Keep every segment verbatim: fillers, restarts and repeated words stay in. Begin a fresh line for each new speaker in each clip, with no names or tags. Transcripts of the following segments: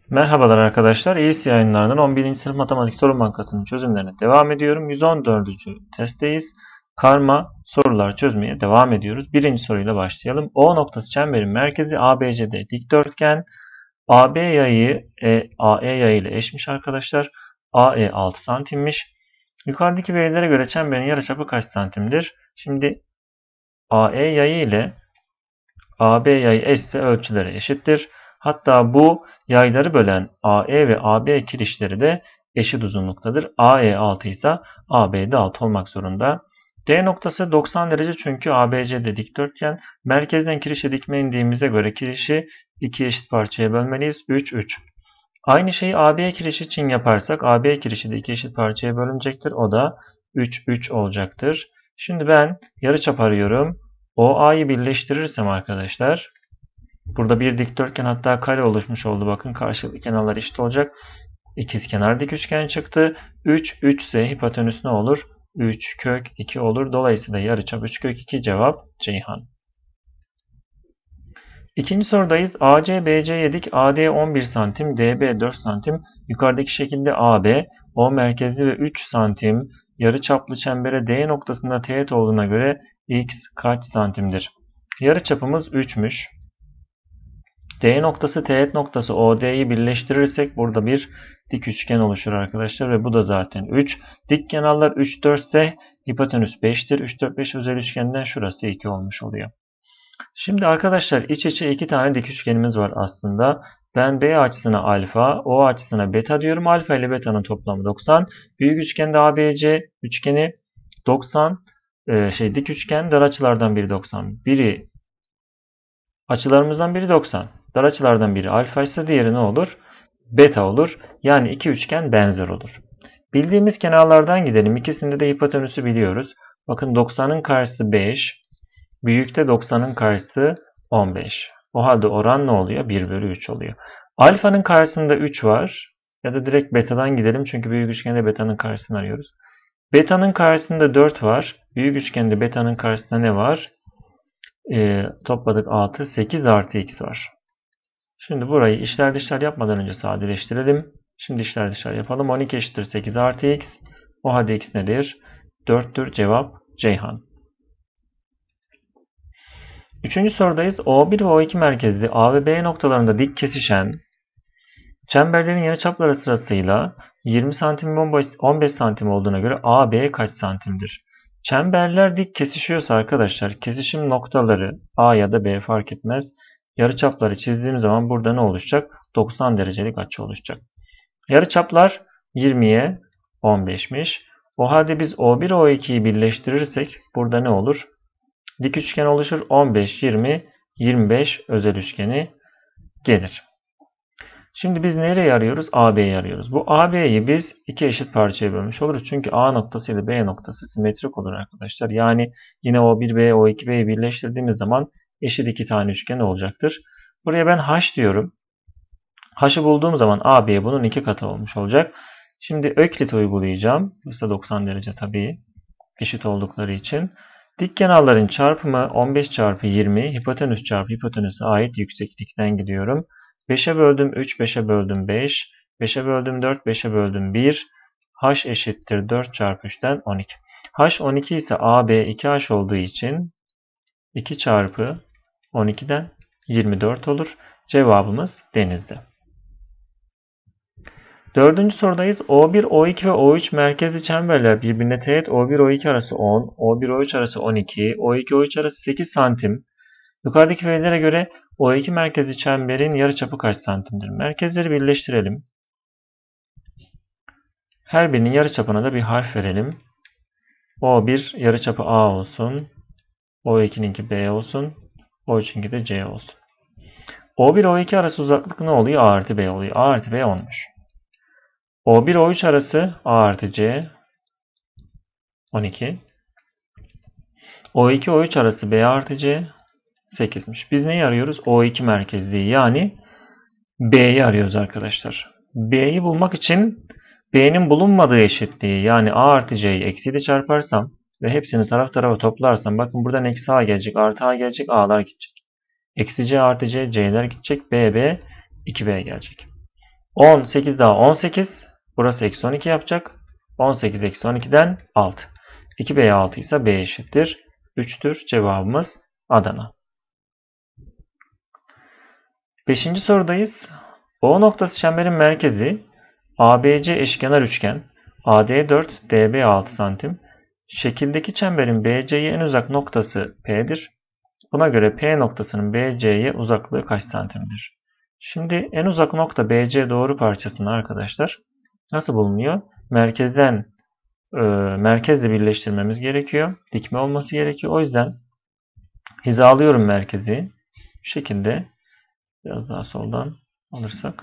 Merhabalar arkadaşlar. E Y S yayınlarından on birinci sınıf matematik soru bankasının çözümlerine devam ediyorum. yüz on dördüncü testteyiz. Karma sorular çözmeye devam ediyoruz. Birinci soruyla başlayalım. O noktası çemberin merkezi A B C'de dikdörtgen. A B yayı e, A E yayı ile eşmiş arkadaşlar. A E altı santimmiş. Yukarıdaki verilere göre çemberin yarıçapı kaç santimdir? Şimdi A E yayı ile A B yayı eşse ölçüleri eşittir. Hatta bu yayları bölen A E ve A B kirişleri de eşit uzunluktadır. A E altı ise A B de altı olmak zorunda. D noktası doksan derece çünkü A B C'de dikdörtgen. Merkezden kirişe dikme indiğimize göre kirişi iki eşit parçaya bölmeliyiz. üç, üç. Aynı şeyi A B kirişi için yaparsak A B kirişi de iki eşit parçaya bölünecektir. O da üç, üç olacaktır. Şimdi ben yarıçap arıyorum. O A'yı birleştirirsem arkadaşlar, burada bir dikdörtgen hatta kare oluşmuş oldu. Bakın karşılıklı kenarlar eşit olacak. İkizkenar dik üçgen çıktı. üç, üç ise hipotenüs ne olur? üç kök iki olur. Dolayısıyla yarıçap üç kök iki, cevap Ceyhan. İkinci sorudayız. A C B C'ye dik, A D on bir santim, D B dört santim. Yukarıdaki şekilde A B, O merkezli ve üç santim yarıçaplı çembere D noktasında teğet olduğuna göre X kaç santimdir? Yarıçapımız üçmüş. D noktası teğet noktası O D'yi birleştirirsek burada bir dik üçgen oluşur arkadaşlar ve bu da zaten üç. Dik kenarlar üç, dört ise hipotenüs beştir. üç, dört, beş özel üçgenden şurası iki olmuş oluyor. Şimdi arkadaşlar iç içe iki tane dik üçgenimiz var aslında. Ben B açısına alfa, O açısına beta diyorum. Alfa ile beta'nın toplamı doksan. Büyük üçgende A B C üçgeni doksan. Ee, şey dik üçgen, dar açılardan biri doksan. Biri açılarımızdan biri doksan. Dar açılardan biri alfa ise diğeri ne olur? Beta olur. Yani iki üçgen benzer olur. Bildiğimiz kenarlardan gidelim. İkisinde de hipotenüsü biliyoruz. Bakın doksanın karşısı beş. Büyükte doksanın karşısı on beş. O halde oran ne oluyor? bir bölü üç oluyor. Alfanın karşısında üç var. Ya da direkt betadan gidelim. Çünkü büyük üçgende betanın karşısını arıyoruz. Beta'nın karşısında dört var. Büyük üçgende beta'nın karşısında ne var? E, topladık altı. sekiz artı x var. Şimdi burayı işler dışlar yapmadan önce sadeleştirelim. Şimdi işler dışlar yapalım. on iki eşittir sekiz artı x. O halde x nedir? dörttür. Cevap Ceyhan. Üçüncü sorudayız. O bir ve O iki merkezli A ve B noktalarında dik kesişen çemberlerin yarıçapları sırasıyla yirmi santim ve on beş santim olduğuna göre A B kaç santimdir? Çemberler dik kesişiyorsa arkadaşlar kesişim noktaları A ya da B fark etmez. Yarıçapları çizdiğim zaman burada ne oluşacak? doksan derecelik açı oluşacak. Yarıçaplar yirmiye on beşmiş. O halde biz O bir O ikiyi birleştirirsek burada ne olur? Dik üçgen oluşur. on beş, yirmi, yirmi beş özel üçgeni gelir. Şimdi biz nereye arıyoruz? A B'yi arıyoruz. Bu A B'yi biz iki eşit parçaya bölmüş oluruz. Çünkü A noktası ile B noktası simetrik olur arkadaşlar. Yani yine O bir B, O iki B'yi birleştirdiğimiz zaman eşit iki tane üçgen olacaktır. Buraya ben H diyorum. H'ı bulduğum zaman A B bunun iki katı olmuş olacak. Şimdi Öklit uygulayacağım. Burası da doksan derece tabii. Eşit oldukları için. Dik kenarların çarpımı on beş çarpı yirmi, hipotenüs çarpı hipotenüse ait yükseklikten gidiyorum. beşe böldüm üç, beşe böldüm beş, beşe böldüm dört, beşe böldüm bir. H eşittir dört çarpı üçten on iki. H on iki ise A B iki H olduğu için iki çarpı on ikiden yirmi dört olur. Cevabımız denizde. Dördüncü sorudayız. O bir, O iki ve O üç merkezli çemberler birbirine teğet. O bir, O iki arası on, O bir, O üç arası on iki, O iki, O üç arası sekiz santim. Yukarıdaki verilere göre O iki merkezli çemberin yarıçapı kaç santimdir? Merkezleri birleştirelim. Her birinin yarıçapına da bir harf verelim. O bir yarıçapı A olsun. O iki'ninki B olsun. O üç'ünki de C olsun. O bir, O iki arası uzaklık ne oluyor? A artı B oluyor. A artı B onmuş. O bir, O üç arası A artı C on iki. O iki, O üç arası B artı C sekiz'miş. Biz neyi arıyoruz? O iki merkezliği yani B'yi arıyoruz arkadaşlar. B'yi bulmak için B'nin bulunmadığı eşitliği yani A artı C'yi eksiyle çarparsam ve hepsini taraf tarafa toplarsam bakın buradan eksi A gelecek, artı A gelecek, A'lar gidecek. Eksi C artı C, C'ler gidecek, B, B, iki B gelecek. on sekiz daha on sekiz. Burası eksi on iki yapacak. on sekiz eksi on iki'den altı. iki B'ye altı ise B eşittir üç'tür. Cevabımız Adana. Beşinci sorudayız. O noktası çemberin merkezi A B C eşkenar üçgen A D dört D B altı santim. Şekildeki çemberin B C'ye en uzak noktası P'dir. Buna göre P noktasının B C'ye uzaklığı kaç santimdir? Şimdi en uzak nokta B C doğru parçasını arkadaşlar nasıl bulunuyor? Merkezden e, merkezle birleştirmemiz gerekiyor. Dikme olması gerekiyor. O yüzden hizalıyorum merkezi. Bu şekilde biraz daha soldan alırsak.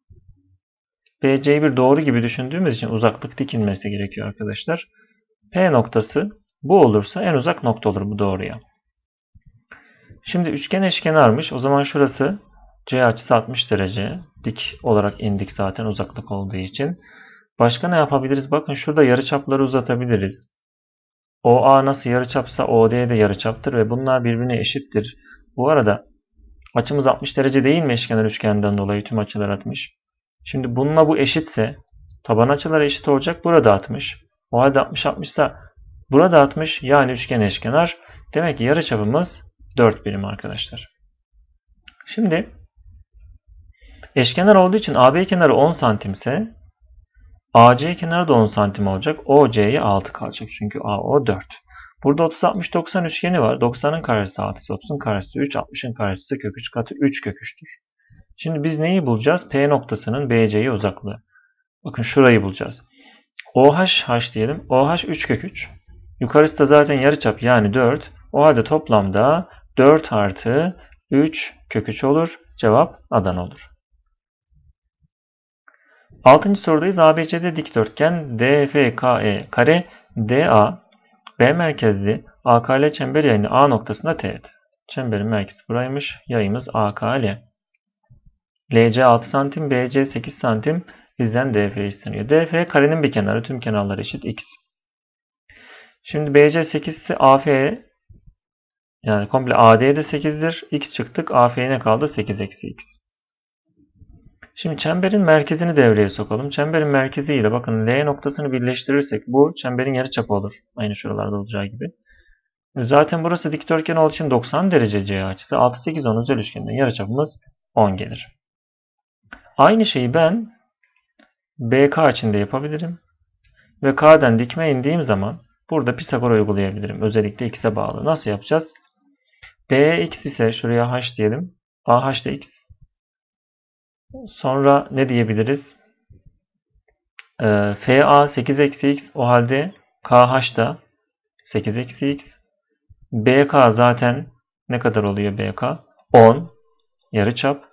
B C'yi bir doğru gibi düşündüğümüz için uzaklık dikilmesi gerekiyor arkadaşlar. P noktası bu olursa en uzak nokta olur bu doğruya. Şimdi üçgen eşkenarmış. O zaman şurası C açısı altmış derece. Dik olarak indik zaten uzaklık olduğu için. Başka ne yapabiliriz? Bakın şurada yarıçapları uzatabiliriz. O A nasıl yarıçapsa O D de yarıçaptır ve bunlar birbirine eşittir. Bu arada açımız altmış derece değil mi eşkenar üçgenden dolayı tüm açılar altmış. Şimdi bununla bu eşitse taban açıları eşit olacak. Burada altmış. O halde altmış altmış ise burada altmış yani üçgen eşkenar. Demek ki yarıçapımız dört birim arkadaşlar. Şimdi eşkenar olduğu için A B kenarı on santimse A C kenarı da on santim olacak. O C'ye altı kalacak. Çünkü A O dört. Burada otuz altmış doksan üçgeni var. doksanın karesi altı, otuzun karesi üç, altmışın karesi kök üç katı üç kök üç'tür. Şimdi biz neyi bulacağız? P noktasının B C'ye uzaklığı. Bakın şurayı bulacağız. O H H diyelim. O H üç kök üç. Yukarısı da zaten yarıçap yani dört. O halde toplamda dört artı üç kök üç olur. Cevap Adana olur. Altıncı sorudayız. A B C'de dikdörtgen D F K E kare D A B merkezli A K L çember yayını A noktasında teğet. Çemberin merkezi buraymış. Yayımız A K L. L C altı santim, B C sekiz santim. Bizden D F isteniyor. D F karenin bir kenarı. Tüm kenarları eşit x. Şimdi B C sekiz ise A F yani komple A D de sekiz'dir. X çıktık. A F'ye ne kaldı? sekiz eksi x. Şimdi çemberin merkezini devreye sokalım. Çemberin merkezi ile bakın L noktasını birleştirirsek bu çemberin yarıçapı olur. Aynı şuralarda olacağı gibi. Zaten burası dikdörtgen olduğu için doksan derece C açısı. altı, sekiz, on özel üçgenden yarıçapımız on gelir. Aynı şeyi ben B K için de yapabilirim. Ve K'den dikme indiğim zaman burada Pisagor uygulayabilirim. Özellikle x'e bağlı. Nasıl yapacağız? D x ise şuraya h diyelim. A h da x. Sonra ne diyebiliriz? Ee, F A sekiz eksi x. O halde K H da sekiz eksi x. B K zaten ne kadar oluyor B K? on. Yarıçap.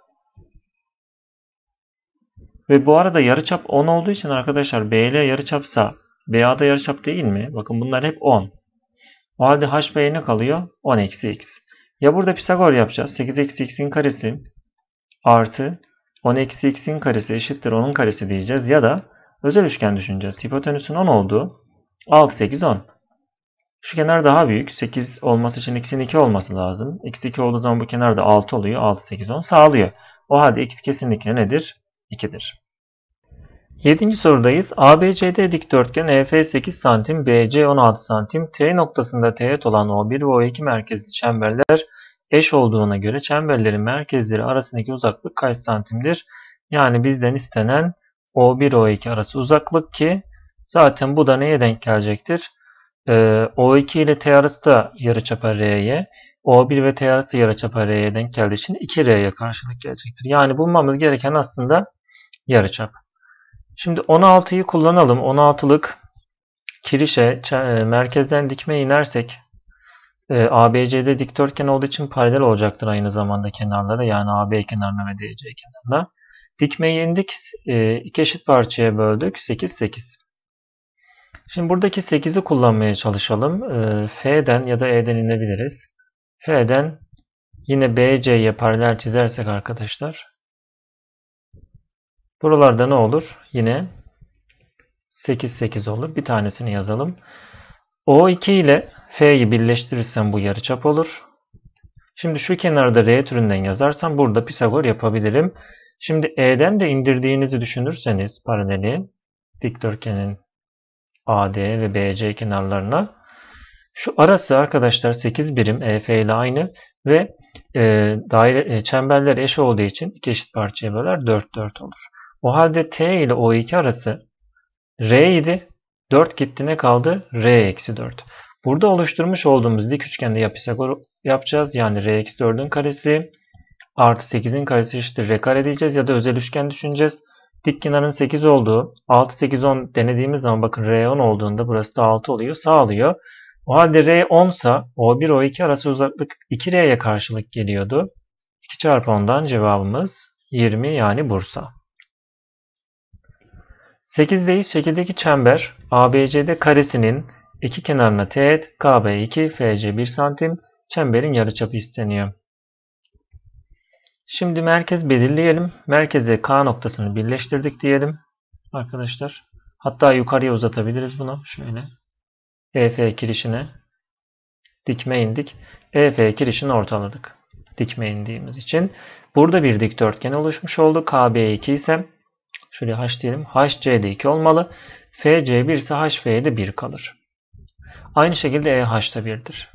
Ve bu arada yarıçap on olduğu için arkadaşlar B L yarıçapsa B A da yarıçap değil mi? Bakın bunlar hep on. O halde H B'ye ne kalıyor? on eksi x. Ya burada Pisagor yapacağız. sekiz eksi x'in karesi artı on eksi x'in karesi eşittir onun karesi diyeceğiz. Ya da özel üçgen düşüneceğiz. Hipotenüsün on olduğu altı, sekiz, on. Şu kenar daha büyük. sekiz olması için x'in iki olması lazım. X iki olduğu zaman bu kenar da altı oluyor. altı, sekiz, on sağlıyor. O halde x kesinlikle nedir? iki'dir. Yedinci sorudayız. A B C D dikdörtgen E F sekiz santim, B C on altı santim, T noktasında teğet olan O bir ve O iki merkezli çemberler eş olduğuna göre çemberlerin merkezleri arasındaki uzaklık kaç santimdir? Yani bizden istenen O bir O iki arası uzaklık ki zaten bu da neye denk gelecektir? Ee, O iki ile T arası da yarıçapı R'ye, O bir ve T arası da yarıçapı R'ye denk geldiği için iki R'ye karşılık gelecektir. Yani bulmamız gereken aslında yarıçap. Şimdi on altı'yı kullanalım. on altı'lık kirişe merkezden dikme inersek A B C'de dikdörtgen olduğu için paralel olacaktır aynı zamanda kenarlara. Yani A B kenarına ve D C kenarına. Dikmeyi indik. İki eşit parçaya böldük. sekiz, sekiz. Şimdi buradaki sekiz'i kullanmaya çalışalım. F'den ya da E'den inebiliriz. F'den yine B C'ye paralel çizersek arkadaşlar. Buralarda ne olur? Yine sekiz, sekiz olur. Bir tanesini yazalım. O iki ile F'yi birleştirirsem bu yarıçap olur. Şimdi şu kenarda R türünden yazarsam burada Pisagor yapabilirim. Şimdi E'den de indirdiğinizi düşünürseniz paraleli dikdörtgenin A D ve B C kenarlarına, şu arası arkadaşlar sekiz birim E F ile aynı ve e, daire e, çemberler eş olduğu için iki eşit parçaya böler dört dört olur. O halde T ile O iki arası R idi. dört gitti, ne kaldı? R eksi dört. Burada oluşturmuş olduğumuz dik üçgende ya Pisagor yapacağız. Yani R eksi dördün karesi artı sekizin karesi eşittir R kare diyeceğiz ya da özel üçgen düşüneceğiz. Dik kenarın sekiz olduğu, altı sekiz on denediğimiz zaman bakın R on olduğunda burası da altı oluyor, sağlıyor. O halde R on ise O bir O iki arası uzaklık iki R'ye karşılık geliyordu. iki çarpı ondan cevabımız yirmi, yani Bursa. sekizdeyiz. Şekildeki çember A B C D karesinin iki kenarına teğet, K B iki, F C bir santim. Çemberin yarıçapı isteniyor. Şimdi merkez belirleyelim. Merkeze K noktasını birleştirdik diyelim arkadaşlar. Hatta yukarıya uzatabiliriz bunu. Şöyle. E F kirişine dikme indik. E F kirişini ortaladık. Dikme indiğimiz için. Burada bir dikdörtgen oluşmuş oldu. K B iki ise şöyle H diyelim. H C de iki olmalı. F C bir ise H F'de bir kalır. Aynı şekilde E H da birdir.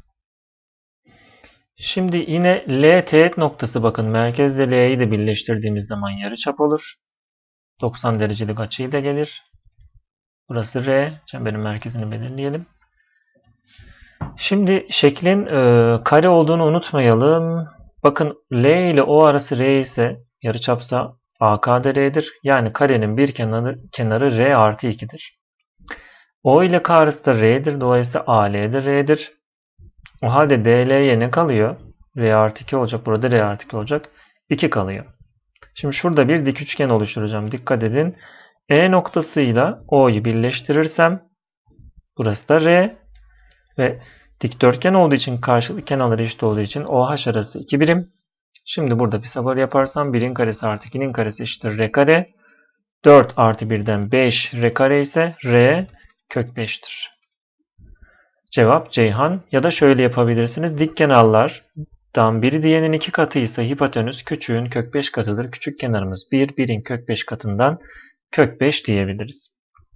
Şimdi yine L teğet noktası, bakın merkezle L'yi de birleştirdiğimiz zaman yarıçap olur. doksan derecelik açıyı da gelir. Burası R. Çemberin merkezini belirleyelim. Şimdi şeklin e, kare olduğunu unutmayalım. Bakın L ile O arası R ise yarıçapsa A K da R'dir. Yani karenin bir kenarı, kenarı R artı iki'dir. O ile K arası da R'dir. Dolayısıyla A L de R'dir. O halde D L'ye ne kalıyor? R artı iki olacak. Burada R artı iki olacak. iki kalıyor. Şimdi şurada bir dik üçgen oluşturacağım. Dikkat edin. E noktasıyla O'yu birleştirirsem burası da R ve dikdörtgen olduğu için, karşılık kenarları eşit olduğu için O H arası iki birim. Şimdi burada Pisagor yaparsam birin karesi artı ikinin karesi eşittir R kare. dört artı birden beş R kare ise R kök beş'tir. Cevap Ceyhan. Ya da şöyle yapabilirsiniz. Dik kenarlardan biri diğerinin iki katıysa hipotenüs küçüğün kök beş katıdır. Küçük kenarımız bir, birin kök beş katından kök beş diyebiliriz.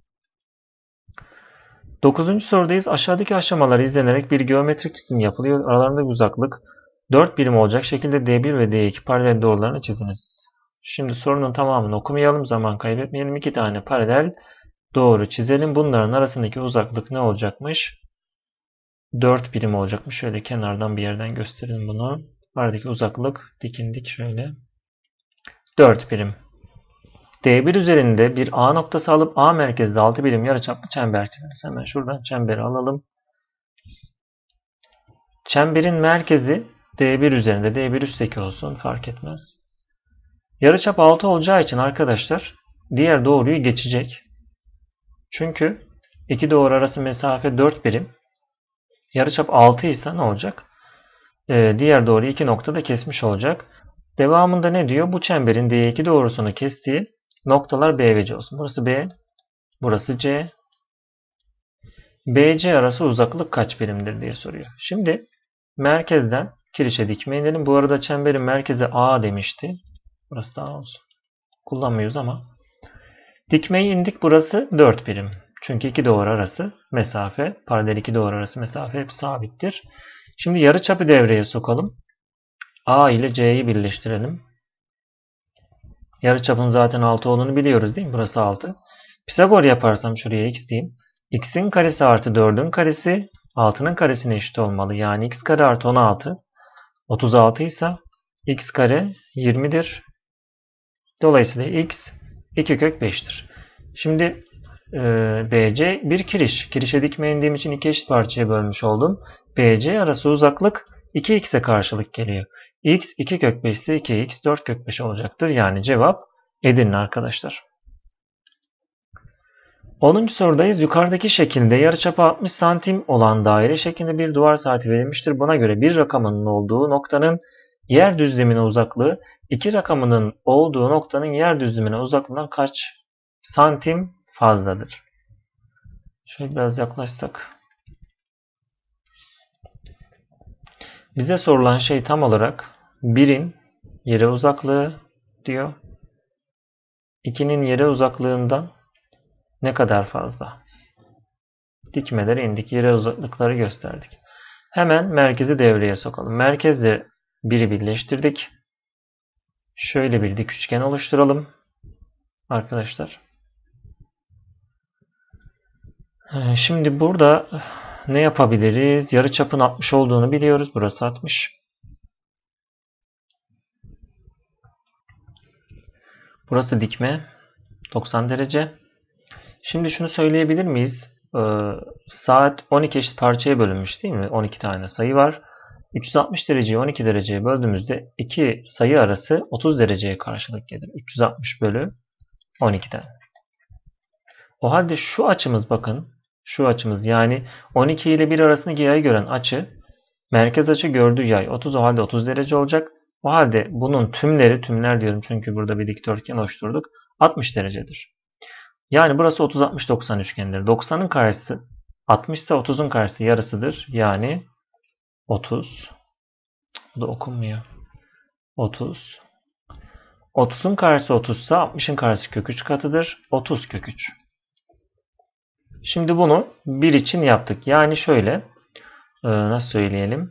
dokuzuncu sorudayız. Aşağıdaki aşamaları izlenerek bir geometrik cisim yapılıyor. Aralarında uzaklık dört birim olacak şekilde D bir ve D iki paralel doğrularını çiziniz. Şimdi sorunun tamamını okumayalım. Zaman kaybetmeyelim. İki tane paralel doğru çizelim. Bunların arasındaki uzaklık ne olacakmış? dört birim olacakmış. Şöyle kenardan bir yerden gösterelim bunu. Aradaki uzaklık dikindik şöyle. dört birim. D bir üzerinde bir A noktası alıp A merkezde altı birim yarıçaplı çember çizeriz. Hemen şuradan çemberi alalım. Çemberin merkezi D bir üzerinde, D bir üstteki olsun, fark etmez. Yarıçap altı olacağı için arkadaşlar diğer doğruyu geçecek. Çünkü iki doğru arası mesafe dört birim. Yarıçap altı ise ne olacak? Ee, diğer doğruyu iki noktada kesmiş olacak. Devamında ne diyor? Bu çemberin D iki doğrusunu kestiği noktalar B ve C olsun. Burası B, burası C. B C arası uzaklık kaç birimdir diye soruyor. Şimdi merkezden kirişe dikme inelim. Bu arada çemberin merkezi A demişti. Burası da A olsun. Kullanmıyoruz ama. Dikmeyi indik. Burası dört birim. Çünkü iki doğru arası mesafe, paralel iki doğru arası mesafe hep sabittir. Şimdi yarıçapı devreye sokalım. A ile C'yi birleştirelim. Yarıçapın zaten altı olduğunu biliyoruz değil mi? Burası altı. Pisagor yaparsam şuraya x diyeyim. X'in karesi artı dördün karesi altının karesine eşit olmalı. Yani x kare artı on altı. otuz altı ise x kare yirmi'dir. Dolayısıyla x iki kök beş'tir. Şimdi e, B C bir kiriş. Kirişe dikme indiğim için iki eşit parçaya bölmüş oldum. B C arası uzaklık iki x'e karşılık geliyor. X iki kök beş ise iki x dört kök beş olacaktır. Yani cevap Edirne arkadaşlar. onuncu sorudayız. Yukarıdaki şekilde yarıçapı altmış santim olan daire şeklinde bir duvar saati verilmiştir. Buna göre bir rakamının olduğu noktanın yer düzlemine uzaklığı iki rakamının olduğu noktanın yer düzlemine uzaklığından kaç santim fazladır? Şöyle biraz yaklaşsak. Bize sorulan şey tam olarak birin yere uzaklığı diyor. ikinin yere uzaklığından ne kadar fazla? Dikmelere indik. Yere uzaklıkları gösterdik. Hemen merkezi devreye sokalım. Merkezle biri birleştirdik. Şöyle bir dik üçgen oluşturalım. Arkadaşlar. Şimdi burada ne yapabiliriz? Yarıçapın altmış olduğunu biliyoruz. Burası altmış. Burası dikme. doksan derece. Şimdi şunu söyleyebilir miyiz? Ee, saat on iki eşit parçaya bölünmüş değil mi? on iki tane sayı var. üç yüz altmış dereceyi on iki dereceye böldüğümüzde iki sayı arası otuz dereceye karşılık gelir. üç yüz altmış bölü on ikiden. O halde şu açımız bakın. Şu açımız yani on iki ile bir arasındaki yayı gören açı merkez açı gördüğü yay otuz, o halde otuz derece olacak. O halde bunun tümleri, tümler diyorum çünkü burada bir dikdörtgen oluşturduk, altmış derecedir. Yani burası otuz altmış doksan üçgenidir. doksanın karşısı altmış ise otuzun karşısı yarısıdır. Yani otuz. Bu da okunmuyor. otuz. otuzun karşısı otuz ise altmışın karşısı kök üç katıdır. otuz kök üç. Şimdi bunu bir için yaptık. Yani şöyle nasıl söyleyelim?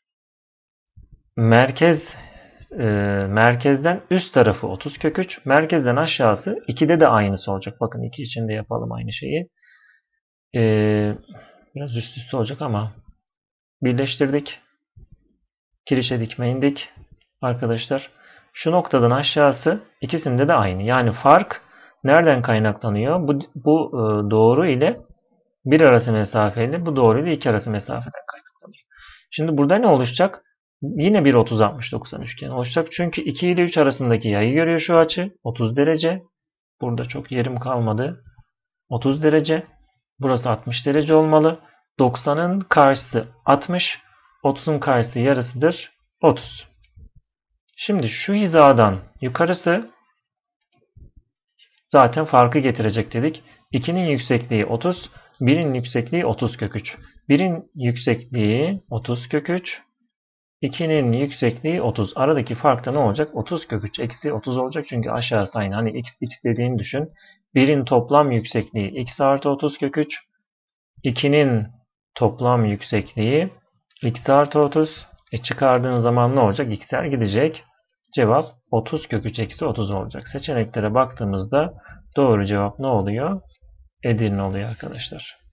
Merkez e, merkezden üst tarafı otuz kök üç. Merkezden aşağısı ikide de aynısı olacak. Bakın iki için de yapalım aynı şeyi. E, biraz üst üste olacak ama birleştirdik. Kirişe dikme indik. Arkadaşlar şu noktadan aşağısı ikisinde de aynı. Yani fark nereden kaynaklanıyor? Bu, bu e, doğru ile bir arası mesafeyle, bu doğru ile iki arası mesafeden kaynaklanıyor. Şimdi burada ne oluşacak? Yine bir otuz altmış doksan üçgen oluşacak. Çünkü iki ile üç arasındaki yayı görüyor şu açı. otuz derece. Burada çok yerim kalmadı. otuz derece. Burası altmış derece olmalı. doksanın karşısı altmış. otuzun karşısı yarısıdır. otuz. Şimdi şu hizadan yukarısı zaten farkı getirecek dedik. ikinin yüksekliği otuz. birin yüksekliği otuz kök üç. birin yüksekliği otuz kök üç. ikinin yüksekliği otuz. Aradaki fark da ne olacak? otuz kök üç eksi otuz olacak. Çünkü aşağısı aynı. Hani x x dediğini düşün. birin toplam yüksekliği x artı otuz kök üç. ikinin toplam yüksekliği x artı otuz. E çıkardığın zaman ne olacak? X'ler gidecek. Cevap otuz kök üç eksi otuz olacak. Seçeneklere baktığımızda doğru cevap ne oluyor? Edirne oluyor arkadaşlar.